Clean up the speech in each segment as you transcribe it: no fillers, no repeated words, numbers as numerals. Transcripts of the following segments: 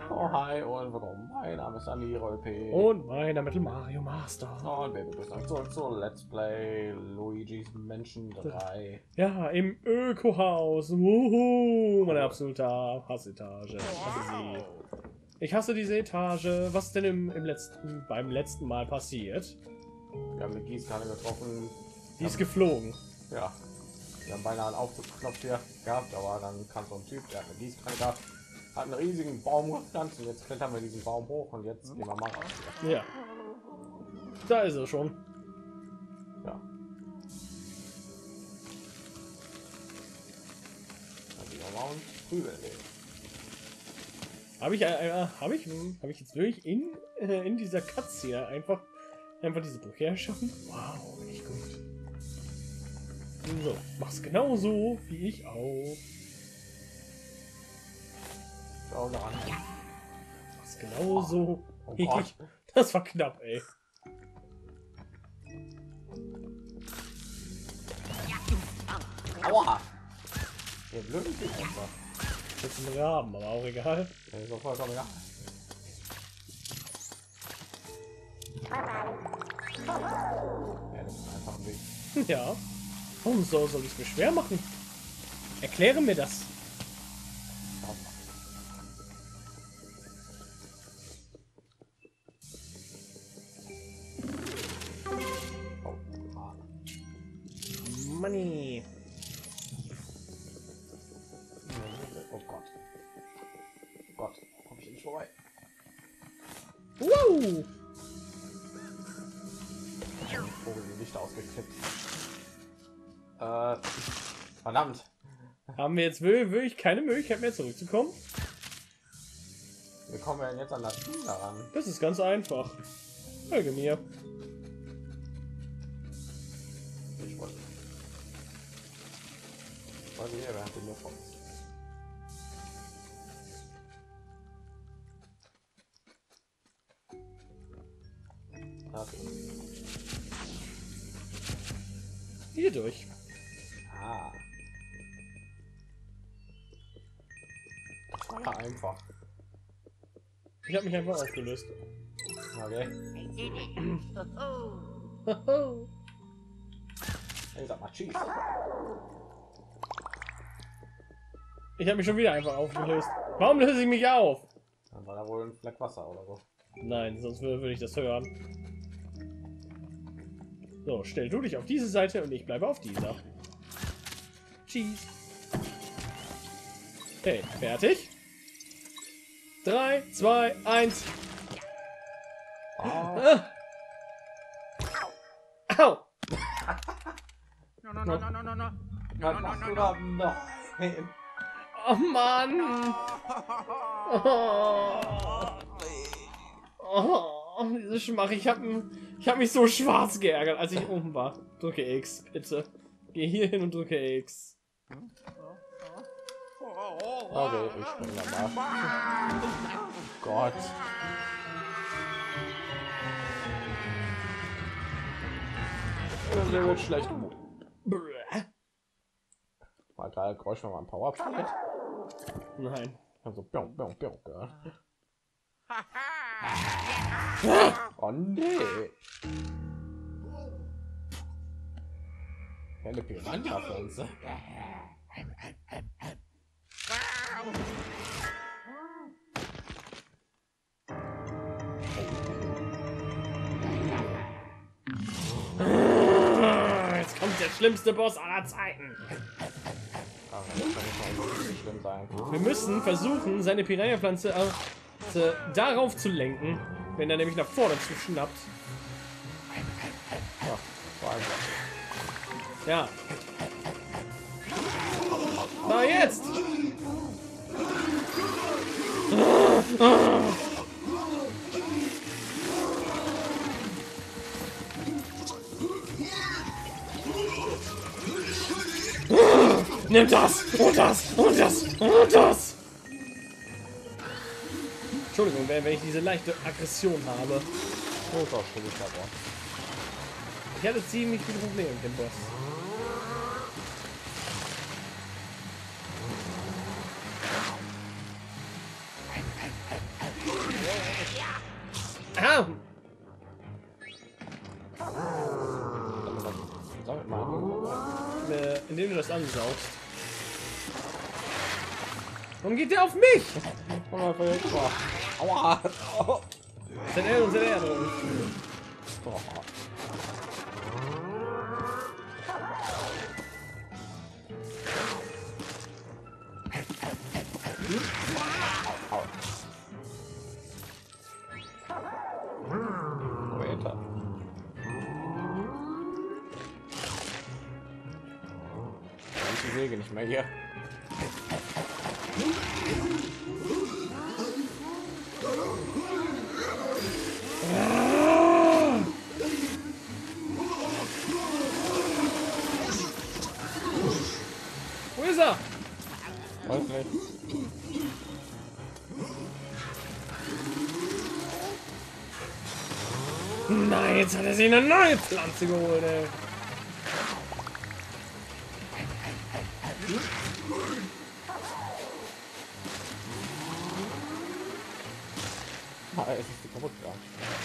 Oh hi und willkommen. Mein Name ist Anni Rolpe. Und meiner Metal Mario Master. Und wir begrüßen euch zurück zu Let's Play Luigi's Mansion 3. Ja, im Ökohaus. Wuhu, meine absolute Hassetage. Ich hasse sie. Ich hasse diese Etage. Was ist denn beim letzten Mal passiert? Wir haben eine Gießkanne getroffen. Die ist geflogen. Ja. Wir haben beinahe einen Aufzugsknopf hier gehabt, aber dann kam so ein Typ, der hat eine Gießkanne gehabt, hat einen riesigen Baum gepflanzt und jetzt klettern wir diesen Baum hoch und jetzt gehen wir mal raus. Ja. Da ist er schon. Ja. Dann gehen wir mal und prügeln den. Habe ich jetzt wirklich in dieser Katze hier einfach diese Brücke erschaffen? Wow, echt gut. So, mach's genauso wie ich auch. Schau da an. Mach's genauso. Oh wie Gott. ich. Das war knapp, ey. Aua! Der blöde Typ einfach. Das ist ein Raben, aber auch egal. Der ist doch vollkommen egal. Ja, das ist einfach ein Weg. Ja. Warum soll ich es mir schwer machen? Erkläre mir das. Money. Oh Gott. Oh Gott, komm ich nicht vorbei. Wow. Vogel die Lichter ausgeklippt. Verdammt. Haben wir jetzt wirklich keine Möglichkeit mehr zurückzukommen? Wir kommen ja jetzt an das Team daran. Das ist ganz einfach. Folge mir. Ich wollte hier während du mir kommst. Okay. Hier durch. Ah. Das war ja einfach. Ich habe mich einfach aufgelöst. Okay. Ich sag mal Cheese. Ich habe mich schon wieder einfach aufgelöst. Warum löse ich mich auf? Dann war da wohl ein Fleck Wasser oder so. Nein, sonst würde ich das hören. So, stell du dich auf diese Seite und ich bleibe auf dieser. Cheese. Okay, fertig. 3, 2, 1. Ah. Au! Was machst du da? Nein. Oh Mann! Oh, diese Schmach. Ich hab mich so schwarz geärgert, als ich oben war. Drücke X, bitte. Geh hier hin und drücke X. Okay, ich spring da mal. Gott. Das wird schlecht. War gerade Geräusch, wenn man Power spielt. Nein. Also, biong, biong, biong, gehört. Oh nee. Eine Piranha-Pflanze. Jetzt kommt der schlimmste Boss aller Zeiten. Ach, das kann nicht mal so schlimm sein. Wir müssen versuchen, seine Piranha-Pflanze darauf zu lenken, wenn er nämlich nach vorne zu schnappt. Ja, war einfach. Ja. Na jetzt! Nimm das! Und das! Und das! Und das! Entschuldigung, wenn ich diese leichte Aggression habe. Oh, das ist ich aber. Ich hatte ziemlich viele Probleme mit dem Boss. Ah! Sammelt mal. Indem du das ansaugst. Warum geht der auf mich? Aua! ZL und ZR. Oh. Weiter. Ich die Säge nicht mehr hier. Wo ist er? Weiß nicht. Nein, jetzt hat er sich eine neue Pflanze geholt, ey. Ah, es ist die kaputt gegangen.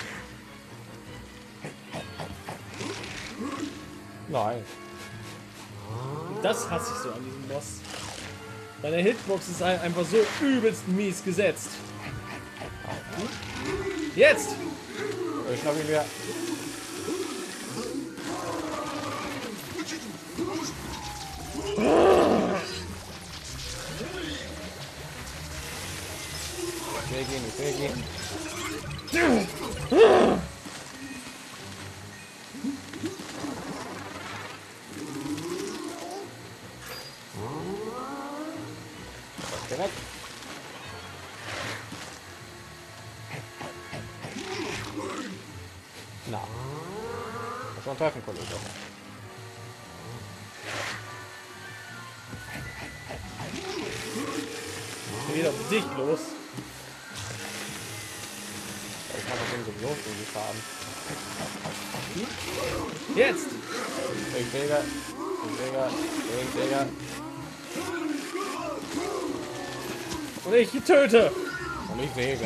Nein. Das hasse ich so an diesem Boss. Seine Hitbox ist einfach so übelst mies gesetzt. Jetzt! Ich glaube, ihn wieder. Ich will gehen. Direkt. Na. Schon treffen, Kollege. Geht auf dich los. Ich kann den sowieso irgendwie fahren. Jetzt! Ich Jäger. Und ich töte! Und ich säge.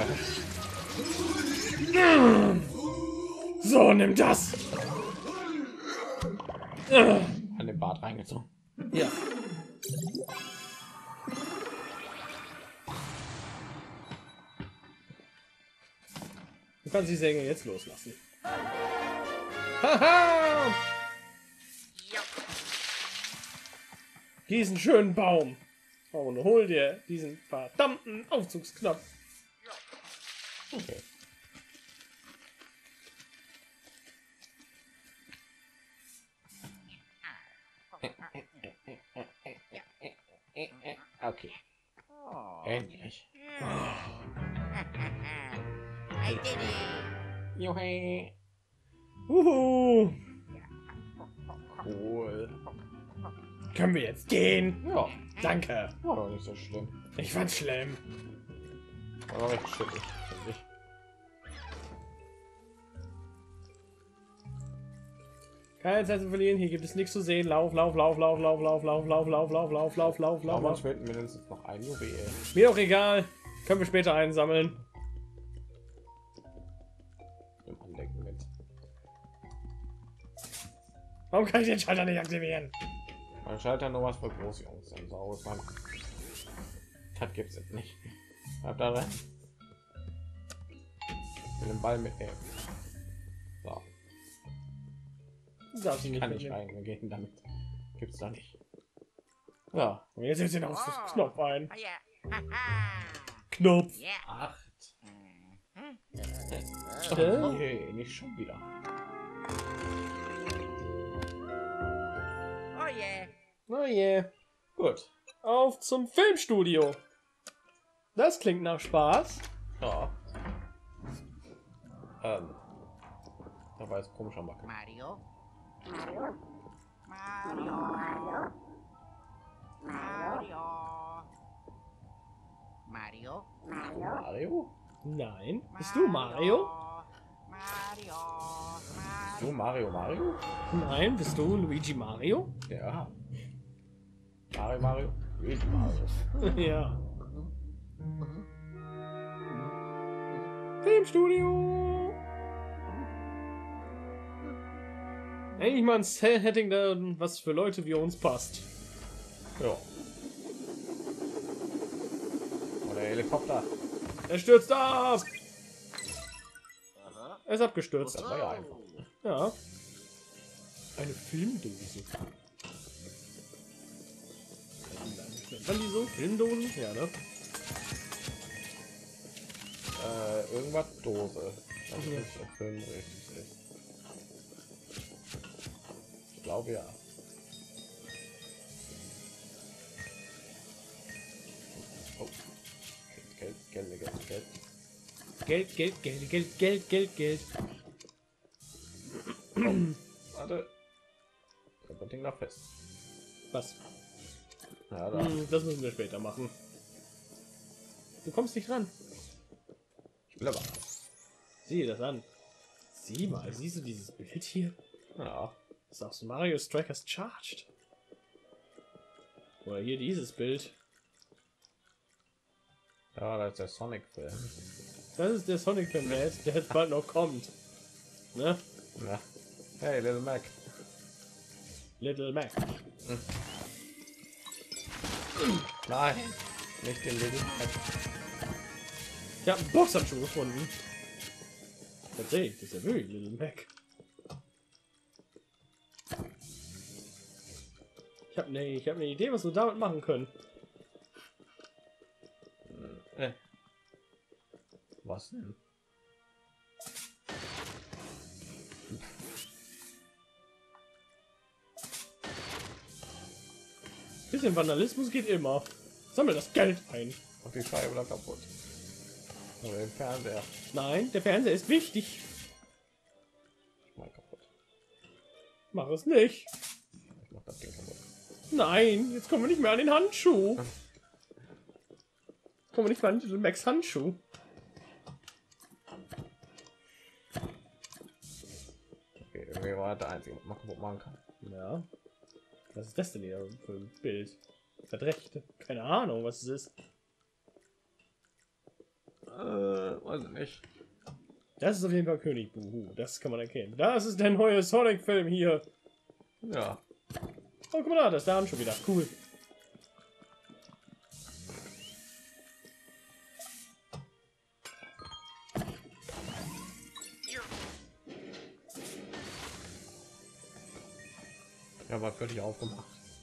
So, nimm das! An den Bart reingezogen. Ja. Du kannst die Säge jetzt loslassen. Haha! Diesen schönen Baum. Und hol dir diesen verdammten Aufzugsknopf. Okay. Okay. Endlich. I did it. Juhu. Uhu. Cool. Können wir jetzt gehen? Ja, Danke. war doch nicht so schlimm. Ich fand's schlimm. War doch recht schlimm, finde ich. Keine Zeit zu verlieren. Hier gibt es nichts zu sehen. Lauf, lauf, lauf, lauf, lauf, lauf, lauf, lauf, lauf, lauf, lauf, lauf, lauf, lauf, Aber lauf. uns fehlt mindestens noch ein Juwel. Mir auch egal. Können wir später einsammeln. Im Andenken mit. Warum kann ich den Schalter nicht aktivieren? Man schaltet nur was für Großjungs. Dann saues man. Das gibt's jetzt nicht. Habt da rein. Mit dem Ball mitnehmen. So. Du darfst ihn nicht Kann ich mitnehmen. reingehen damit. Gibt's da nicht. Ja. Und jetzt setzt ihn auf das Knopf ein. Oh, yeah. Haha. Knopf. Yeah. 8. Hä? Nee, nicht schon wieder. Oh yeah. Oh je. Gut. Auf zum Filmstudio. Das klingt nach Spaß. Ja. Da war jetzt komischer Macke. Mario. Mario. Mario. Mario. Mario? Nein. Bist du Mario? Mario. Bist du Mario? Nein. Bist du Luigi Mario? Ja. Mario? Luigi Mario. Ja. Filmstudio. Eigentlich mal ein Setting, was für Leute wie uns passt. Ja. Oder Helikopter. Er stürzt ab. Er ist abgestürzt. Das war ja einfach. Ja. Eine Filmdose. Waren die so? Filmdosen? Ja, ne? Irgendwas Dose. Das ist nicht auf Film richtig ist. Ich glaube ja. Oh. Geld. Geld. Oh. Warte. Das Ding noch fest. Was? Ja, da. Das müssen wir später machen. Du kommst nicht ran. Ich will aber. Sieh dir das an. Sieh mal, siehst du dieses Bild hier? Ja. Das ist auch so Mario Strikers Charged. Oder hier dieses Bild. Ja, das ist der Sonic-Film. Das ist der Sonic-Film, der jetzt bald noch kommt. Ne? Ja. Hey, Little Mac. Little Mac. Nein, nicht den Little Mac. Ich habe einen Boxhandschuh gefunden. Tatsächlich, das ist ja wirklich Little Mac. Ich habe eine Idee, was wir damit machen können. Was denn? Bisschen Vandalismus geht immer. Sammel das Geld ein. Und die Scheibe da kaputt. Oder den Fernseher. Nein, der Fernseher ist wichtig. Mal kaputt. Mach es nicht. Ich mach das Ding kaputt. Nein, jetzt kommen wir nicht mehr an den Handschuh. Kommen wir nicht mehr an den Max Handschuh. Okay, irgendwie war der einzige, was man kaputt machen kann. Ja. Was ist das denn hier für ein Bild? Das Rechte? Keine Ahnung, was es ist. Weiß ich nicht. Das ist auf jeden Fall König Buhu. Das kann man erkennen. Das ist der neue Sonic-Film hier. Ja. Oh, guck mal da, das ist der Handschuh wieder. Cool. Ja, war völlig aufgemacht.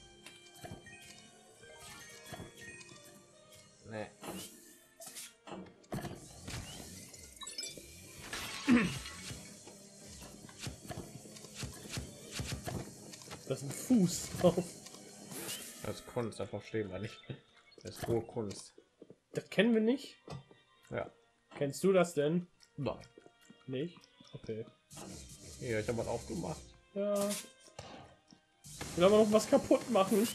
Nee. Das ist ein Fuß drauf. Das ist Kunst, davon stehen wir nicht. Das ist hohe Kunst. Das kennen wir nicht. Ja. Kennst du das denn? Nein. Nicht? Okay. Hier, ich habe was aufgemacht. Ja. Ich will aber noch was kaputt machen.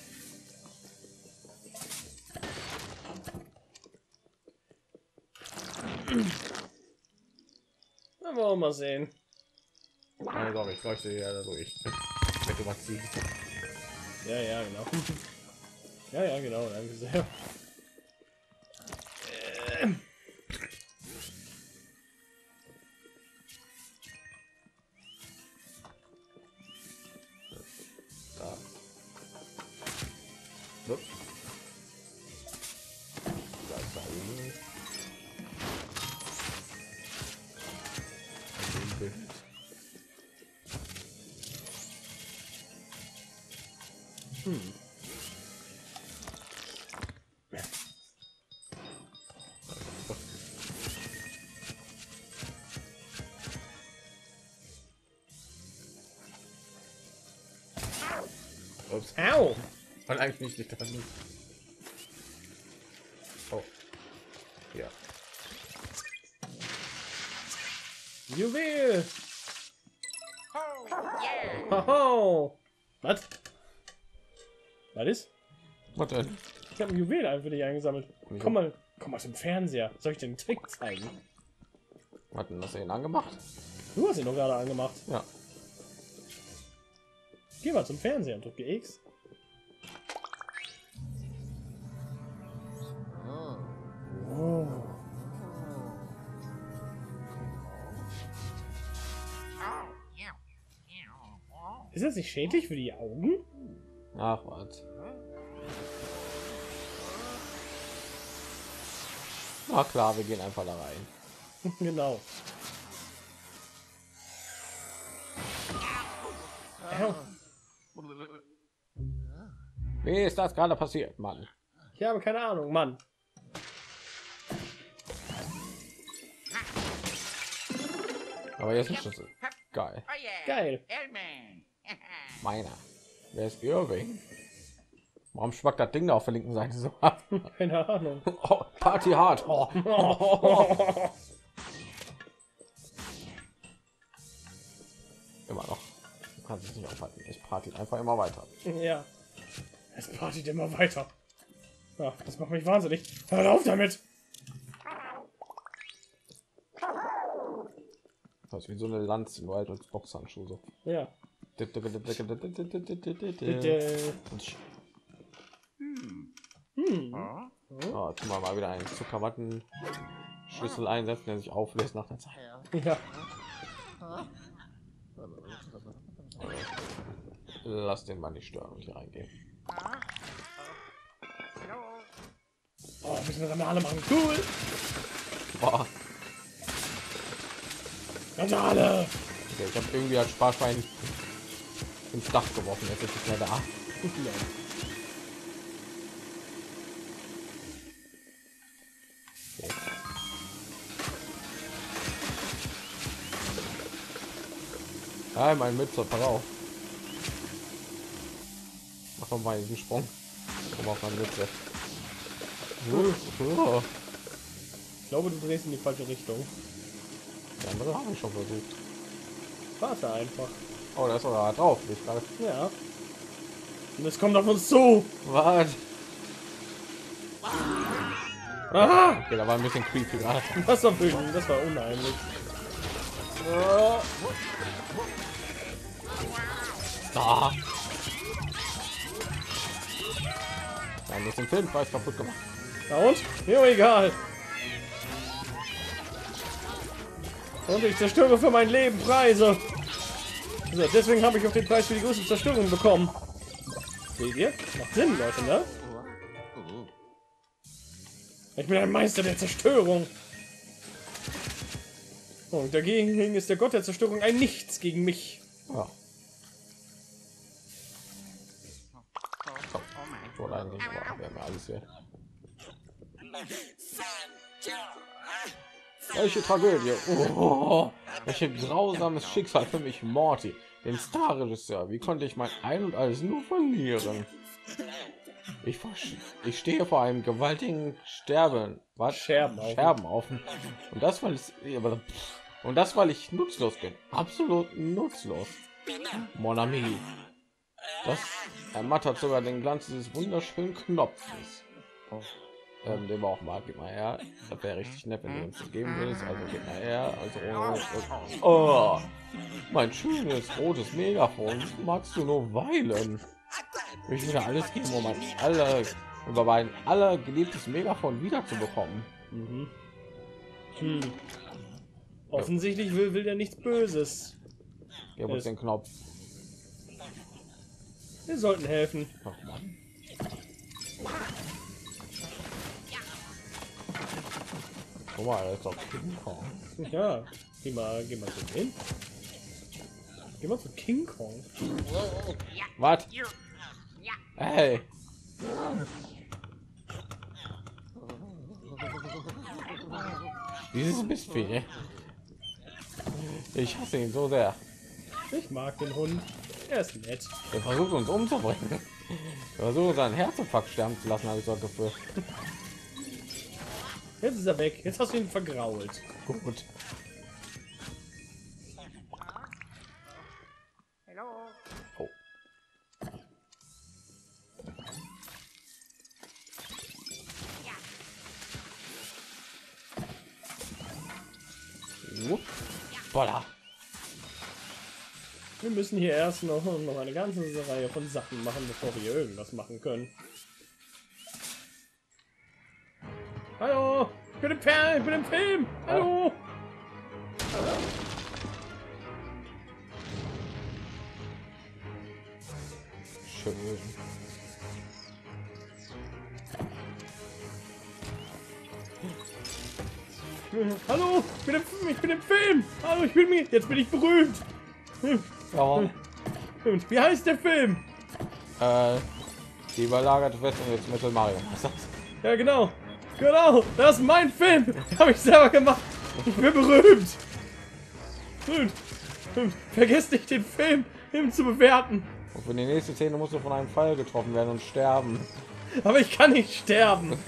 Na, wollen wir mal sehen. Nein, glaube ich leuchte ja dadurch. Wenn du was siehst. Ja, genau. Ja, genau. Danke sehr. Da. Nope. Da ist da oben. Ein Bild. Ups. Au! Und eigentlich nicht dran. Oh. Ja. Juwel! Oh, yeah. Hoho! Was? Was ist? Was denn? Ich habe ein Juwel einfach nicht eingesammelt. Wieso? Komm mal zum Fernseher. Soll ich dir den Trick zeigen? Hat denn das ihn angemacht? Du hast ihn doch gerade angemacht. Ja. Geh mal zum Fernseher und drücke X. Oh. Oh. Ist das nicht schädlich für die Augen? Ach, was. Na klar, wir gehen einfach da rein. Genau. Wie ist das gerade passiert, Mann? Ich habe keine Ahnung, Mann. Aber jetzt ist Schlüssel. Geil. Oh yeah. Geil. Airman. Meiner. Wer ist Irving? Warum schwackt das Ding da auf der linken Seite so ab? Keine Ahnung. Oh, Party hard. Oh. Immer noch. Du kannst es nicht aufhalten. Es partyt einfach immer weiter. Ja. Es partyt immer weiter. Ja, das macht mich wahnsinnig. Hör auf damit! Das ist wie so eine Lanze im Wald und Boxhandschuhe so. Ja. Bitte. Bitte. Oh, jetzt mal wieder einen Zuckerwatten Schlüssel einsetzen, der sich auflöst nach der Zeit. Ja. Lass den mal nicht stören und hier reingehen. Oh, müssen wir Randale machen. Cool. Boah. Randale. Okay, ich habe irgendwie als Sparschwein ins Dach geworfen. Jetzt ist es nicht mehr da. Okay. Ah, mein Mütze, pass auf. Mach doch mal diesen Sprung. Komm auf meine Mütze. Ich glaube, du drehst in die falsche Richtung. Die andere habe ich schon versucht. Warte einfach. Oh, da ist sogar drauf. Ich gerade. Ja. Und es kommt auf uns zu. Was? Ah! Okay, da war ein bisschen creepy gerade. Das war wütend. Das war unheimlich. Da. Wir haben jetzt den Filmpreis kaputt gemacht. Na und? Mir egal. Und ich zerstöre für mein Leben Preise. So, deswegen habe ich auch den Preis für die größte Zerstörung bekommen. Seht ihr? Macht Sinn, Leute, ne? Ich bin ein Meister der Zerstörung. Und dagegen ist der Gott der Zerstörung ein Nichts gegen mich. Ja. So, ich wollte eigentlich, aber wir haben ja alles hier. Welche Tragödie. Oh, welche grausames Schicksal für mich, Morty, den Starregisseur. Wie konnte ich mein Ein und Alles nur verlieren? Ich stehe vor einem gewaltigen Scherbenhaufen. Und das, weil ich nutzlos bin. Absolut nutzlos. Mon ami. Das ermattert sogar den Glanz dieses wunderschönen Knopfes. Den wir auch mal, gib mal her. Das wäre richtig nett, wenn du uns das geben würdest. Also gib mal her. Also oh, mein schönes rotes Megafon. Magst du nur weilen? Ich würde alles geben, um mein allergeliebtes Megafon wieder zu bekommen. Mhm. Offensichtlich will der nichts Böses. Gib uns den Knopf. Wir sollten helfen. Ach, Mann. Guck mal, er ist doch King Kong. Ja, geh mal zu hin. Geh mal zu King Kong. Was? Hey. Dieses Mistvieh. Ich hasse ihn so sehr. Ich mag den Hund. Er ist nett. Er versucht uns umzubringen. Er versucht seinen Herzinfarkt sterben zu lassen, habe ich so Gefühl. Jetzt ist er weg. Jetzt hast du ihn vergrault. Gut. Oh. Boah. Wir müssen hier erst noch eine ganze Reihe von Sachen machen, bevor wir hier irgendwas machen können. Hallo! Ich bin im Film! Hallo! für lösen. Hallo, ich bin im Film. Hallo, jetzt bin ich berühmt. Ja, Wie heißt der Film? die überlagerte Festung jetzt Metal Mario. Was ist das? Ja, genau. Genau, das ist mein Film. Den habe ich selber gemacht. Ich bin berühmt. Vergesst nicht, den Film zu bewerten. Und für die nächste Szene musst du von einem Pfeil getroffen werden und sterben. Aber ich kann nicht sterben.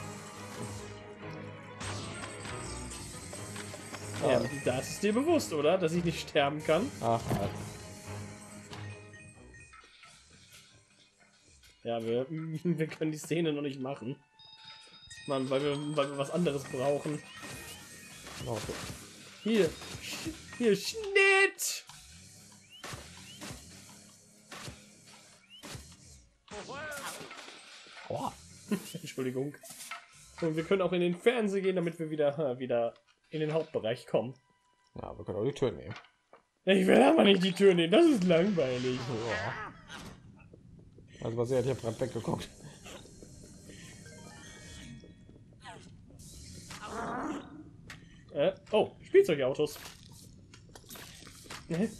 Ja, das ist dir bewusst, oder? Dass ich nicht sterben kann? Ach, Ja, wir können die Szene noch nicht machen. Mann, weil wir was anderes brauchen. okay. Hier, Schnitt! Oh. Entschuldigung. Und wir können auch in den Fernseher gehen, damit wir wieder in den Hauptbereich kommen. Ja, wir können auch die Tür nehmen. Ich will aber nicht die Tür nehmen, das ist langweilig. Ja. Also was, sie hat hier gerade weggeguckt. Oh, Spielzeugautos. Ne?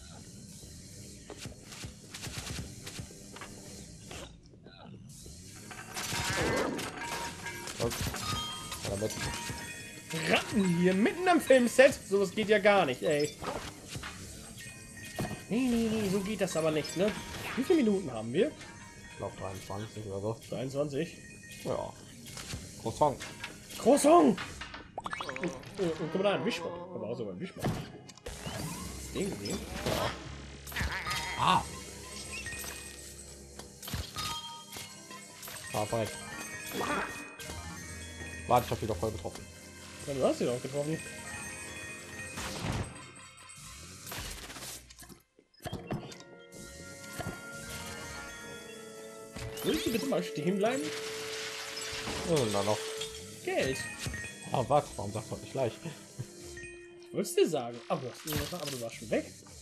Ratten hier mitten am Filmset. Sowas geht ja gar nicht, ey. Nee, so geht das aber nicht, ne? Wie viele Minuten haben wir? Ich glaube 23 oder so. 23. Ja. Croissant. Croissant! Und guck mal da, ein Wischmopp. Aber auch sogar ein Wischmopp. Das Ding gesehen? Ja. Ah! Ah, perfekt. Warte, ich hab wieder voll getroffen. Ja, du hast ihn auch getroffen. Willst du bitte mal stehen bleiben? Und dann noch. Geld. Ah, was? Warum sagst du das nicht gleich? Ich würde es dir sagen. Aber du warst schon weg.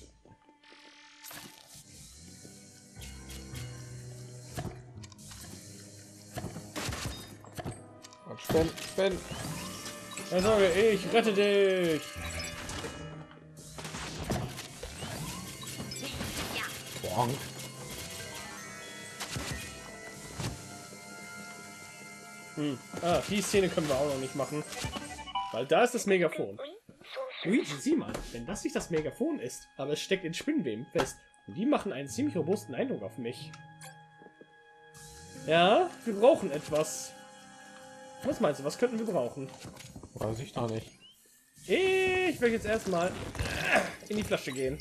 Spinn. Keine Sorge, ich rette dich. Bonk. Die Szene können wir auch noch nicht machen. Weil da ist das Megafon. Luigi, sieh mal, wenn das nicht das Megafon ist, aber es steckt in Spinnweben fest. Und die machen einen ziemlich robusten Eindruck auf mich. Ja, wir brauchen etwas. Was meinst du, was könnten wir brauchen? Weiß ich doch nicht. Ich will jetzt erstmal in die Flasche gehen.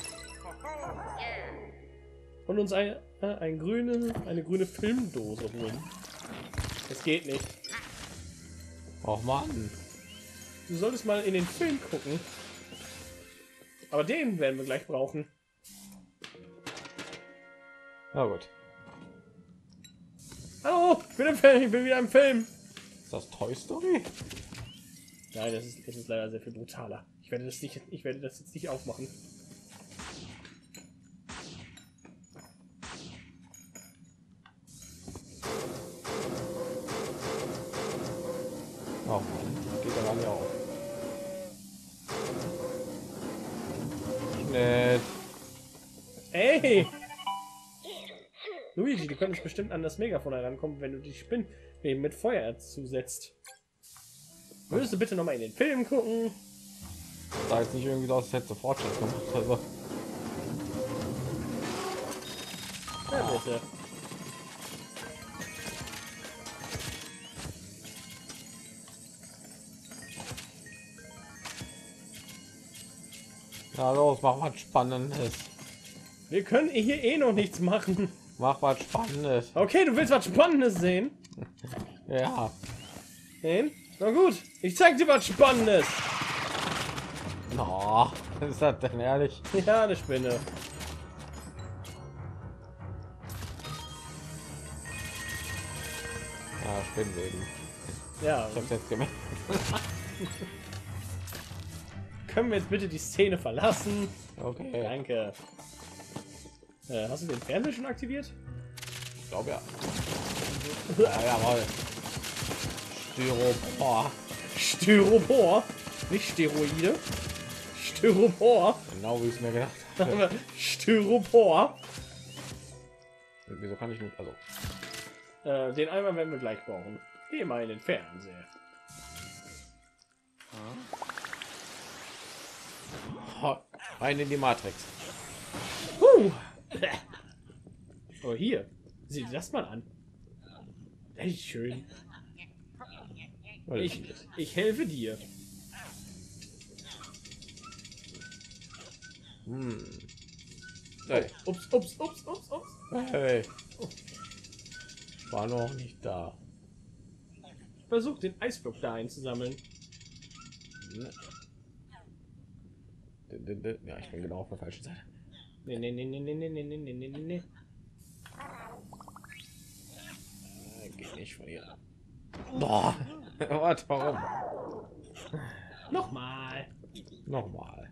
Und uns eine grüne Filmdose holen. Das geht nicht. Och Mann. Du solltest mal in den Film gucken. Aber den werden wir gleich brauchen. Na gut. Hallo, ich bin im Film, ich bin wieder im Film. Ist das Toy Story? Nein, es ist leider sehr viel brutaler. Ich werde das jetzt nicht aufmachen. Oh Mann, geht ja gar nicht auf. Schnitt. Ey! Luigi, du könntest bestimmt an das Megafon herankommen, wenn du die Spinnweben mit Feuer zusetzt. Würdest du bitte noch mal in den Film gucken? Sah jetzt nicht irgendwie aus, als hätte Fortschritt gemacht. Also. Ja, bitte. Na los, mach was Spannendes. Wir können hier eh noch nichts machen. Mach was Spannendes. Okay, du willst was Spannendes sehen? Ja. Sehen? Na gut, ich zeig dir was Spannendes. No, ist das denn ehrlich? Ja, eine Spinne. Ja, Spinnweben. Ja, Ich hab's jetzt gemerkt. können wir jetzt bitte die Szene verlassen? Okay. Danke. Hast du den Fernseher schon aktiviert? glaube ja. Ja, jawohl. Styropor. Styropor, nicht Steroide. Styropor. Genau wie ich es mir gedacht habe. Styropor. Wieso kann ich nicht? Also, Den Eimer werden wir gleich brauchen. Geh mal in den Fernseher. rein in die Matrix. Oh, hier. Sieh dir das mal an. Das ist schön. Ich helfe dir. Hey. Ups. Hey. War noch nicht da. Versuch den Eisblock da einzusammeln. Ja, ich bin genau auf der falschen Seite. Nee. Geht nicht von hier. Boah. Warte, warum? Nochmal. Nochmal.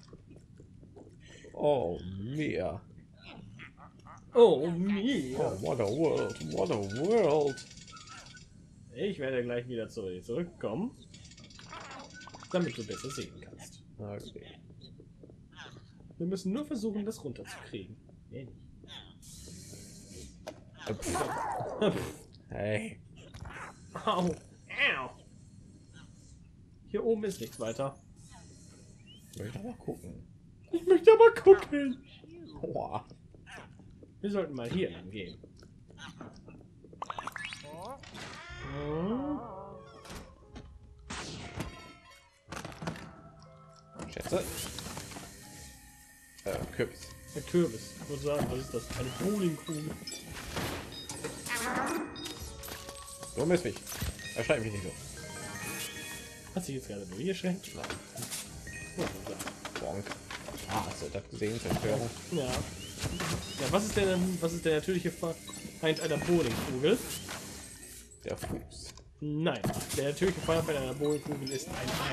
Oh, mir. Oh, mir. Oh, what a world. What a world. Ich werde gleich wieder zurückkommen, damit du besser sehen kannst. Okay. Wir müssen nur versuchen, das runterzukriegen. Nee, Hey. Au. Au. Hier oben ist nichts weiter. Ich möchte aber gucken. Ich möchte aber gucken. Boah. Wir sollten mal hier lang gehen. Schätze. Kürbis. Der Kürbis. Ich würde sagen, was ist das? Eine Bowlingkugel. Du misst mich. Erschreib mich nicht so. Hat sich jetzt gerade nur hier schränkt? Nein. Ja. Bonk. Ah, hast du das gesehen? Zerstörung. Ja. Ja, was ist der natürliche Feind einer Bowlingkugel? Der Fuß. Nein, der natürliche Feind einer Bowlingkugel ist ein Ei.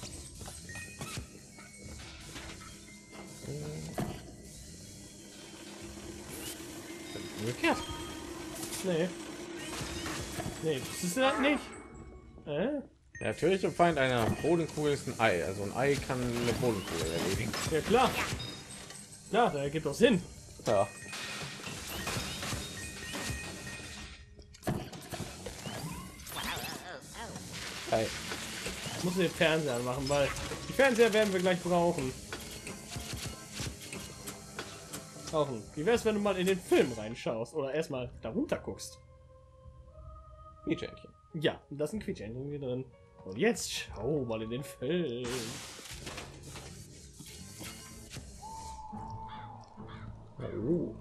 Umgekehrt. Nee. Nee, das ist das nicht. Der natürliche Feind einer Bodenkugel ist ein Ei. Also ein Ei kann eine Bodenkugel erledigen. Ja klar. Ja, da ergibt doch Sinn. Ja. Hey. Ich muss den Fernseher anmachen, weil die Fernseher werden wir gleich brauchen. Wie wär's, wenn du mal in den Film reinschaust oder erstmal darunter guckst? Quietschentchen. Ja, da sind Quietschentchen hier drin. Und jetzt schau mal in den Film. Oh.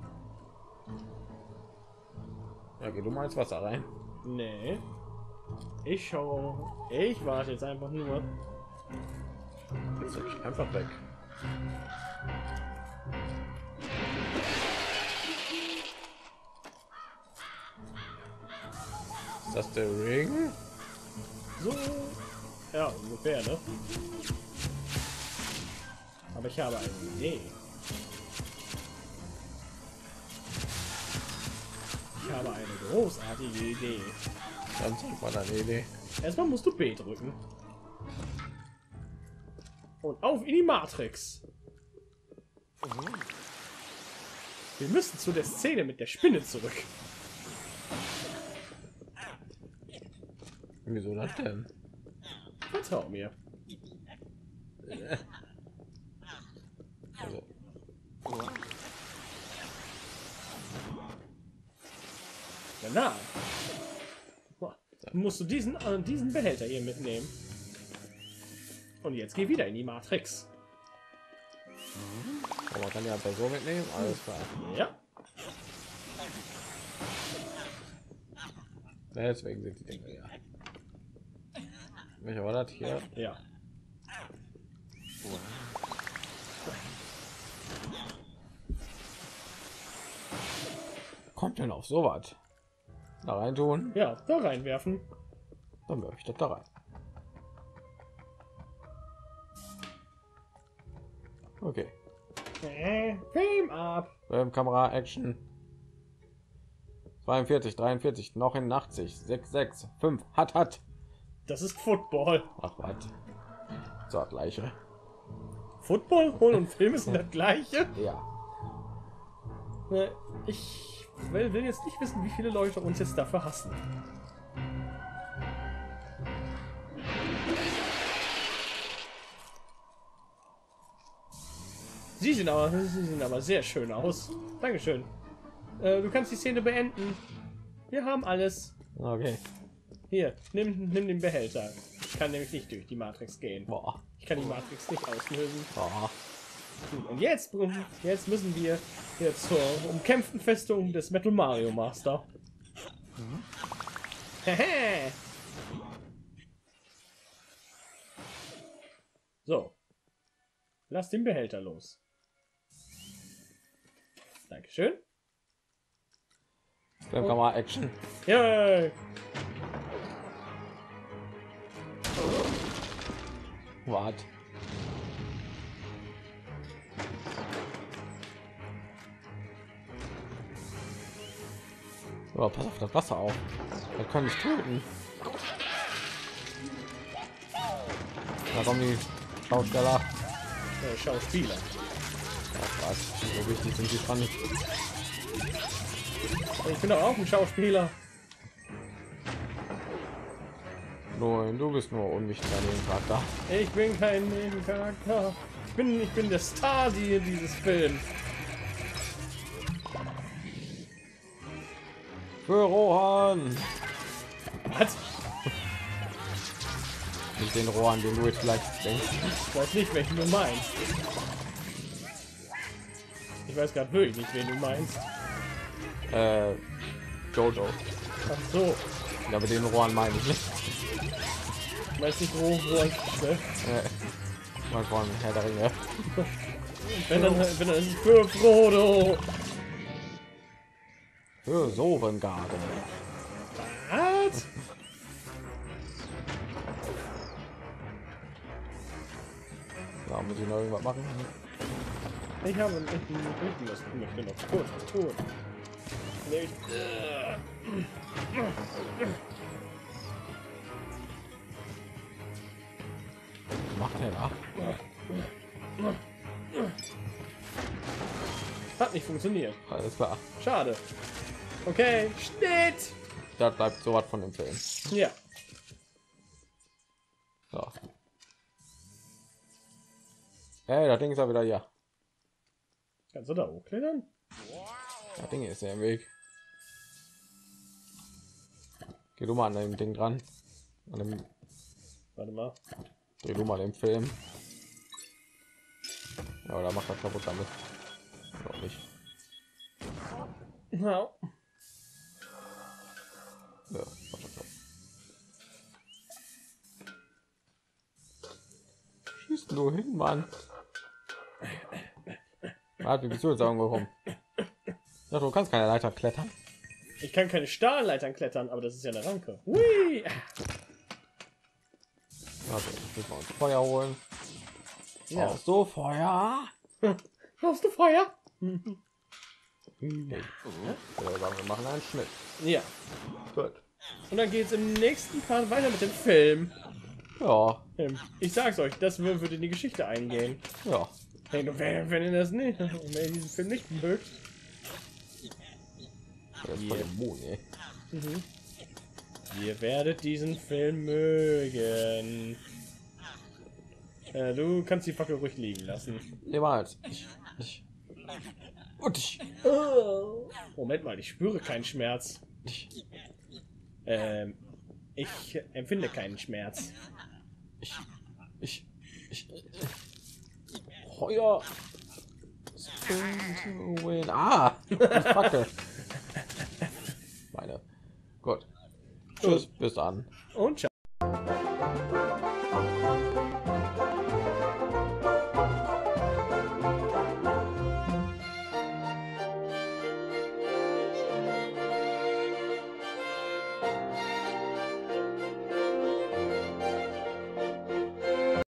Ja, geh du mal ins Wasser rein. Nee. Ich warte jetzt einfach nur. Jetzt hab ich einfach weg. Ist das der Ring? So. Ja, ungefähr, ne? Aber ich habe eine Idee. Ich habe eine großartige Idee. Dann zeig mal deine Idee. Erstmal musst du B drücken. Und auf in die Matrix. Wir müssen zu der Szene mit der Spinne zurück. Wieso das denn? Vertrau mir. Also. Danach musst du diesen Behälter hier mitnehmen. Und jetzt geh wieder in die Matrix. Aber man kann ja so mitnehmen. Alles klar. Ja. Deswegen sind die Dinge ja. Welcher war das hier? Ja. Kommt denn auf so was? Da rein tun? Ja, da reinwerfen. Dann werfe ich das da rein. Okay. Film ab. Kamera, Action. 42, 43, noch in 80, 6, 6, 5, hat. Das ist Football. Ach was. So, gleiche. Football und Film sind das gleiche. Ja. Ich will jetzt nicht wissen, wie viele Leute uns jetzt dafür hassen. Sie sehen aber sehr schön aus. Dankeschön. Du kannst die Szene beenden. Wir haben alles. Okay. Hier, nimm den Behälter. Ich kann nämlich nicht durch die Matrix gehen. Boah. Ich kann die Matrix nicht auslösen. Boah. Und jetzt müssen wir jetzt zur umkämpften Festung des Metal Mario Master. Hehe. So. Lass den Behälter los. Dankeschön. Dann kann man Action. Yay! What? Oh, pass auf das Wasser auf. Das kann ich töten. Da kommen die Schausteller. Schauspieler. Ach, was? So wichtig sind die dran. Ich bin doch auch ein Schauspieler. Nein, du bist nur unwichtiger Nebencharakter. Ich bin kein Nebencharakter. Ich bin der Star dieses Films. Für Rohan! Was? Nicht den Rohan, den du jetzt vielleicht denkst. Ich weiß nicht, welchen du meinst. Ich weiß gerade wirklich nicht, wen du meinst. Jojo. Ach so. Ja, aber den Rohan meine ich nicht. Ich weiß nicht, wo ich ne? Mal von Herr der Ringe. Wenn dann ist es für Frodo. Für Sovengarde. Was? Ja, muss ich noch irgendwas machen? Ich möchte noch kurz tun. Nee, Macht er da? hat nicht funktioniert. Alles klar. Schade. Okay, Schnitt. Da bleibt so was von dem Film. Ja. So. Hey, das Ding ist ja wieder hier. Kannst du da hochklettern? Das Ding ist ja im Weg. Geh du mal an dem Ding dran. An dem, Warte mal. dreh du mal den Film. Ja, oder macht das kaputt damit. Noch nicht. Ja. Ja, macht das kaputt. Schießt nur hin, Mann. Wie bist du jetzt angekommen? Ja, du kannst keine Leiter klettern. Ich kann keine Stahlleitern klettern, aber das ist ja eine Ranke. Hui! Also, müssen wir uns Feuer holen. Ja. Brauchst du Feuer? Hast du Feuer? Nee. Wir machen einen Schnitt. Ja. Gut. Und dann geht's im nächsten Part weiter mit dem Film. Ja, Ich sag's euch, das würde in die Geschichte eingehen. ja. Hey, wenn ihr das nicht, wenn ihr diesen Film nicht mögt, Das ist voll immun, ey. ihr werdet diesen Film mögen. Du kannst die Fackel ruhig liegen lassen. Niemals. Und ich. Moment mal, ich spüre keinen Schmerz. Ich empfinde keinen Schmerz. Feuer. Ah, Fackel. Meine. Gut. Tschüss, bis dann. Und ciao.